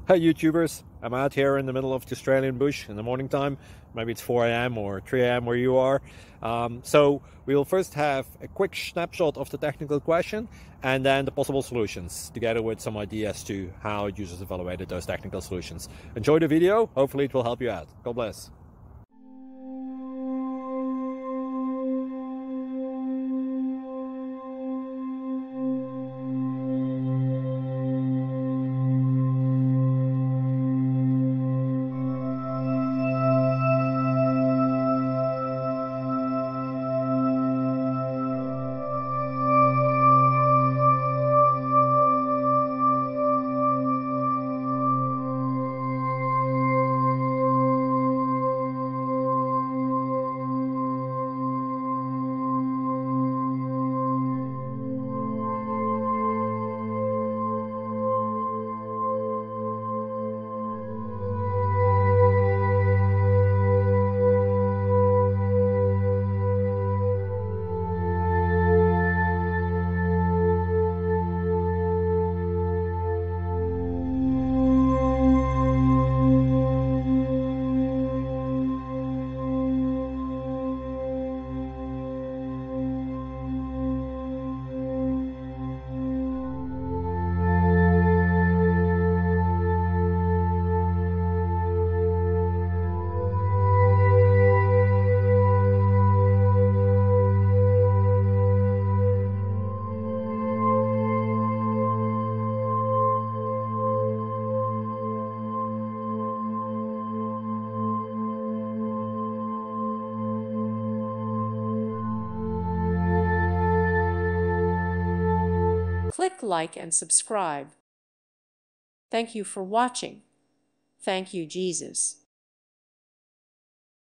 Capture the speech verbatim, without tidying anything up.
Hey YouTubers, I'm out here in the middle of the Australian bush in the morning time. Maybe it's four A M or three A M where you are. Um, so we'll first have a quick snapshot of the technical question and then the possible solutions, together with some ideas to how users evaluated those technical solutions. Enjoy the video, hopefully it will help you out. God bless. Click like and subscribe. Thank you for watching. Thank you, Jesus.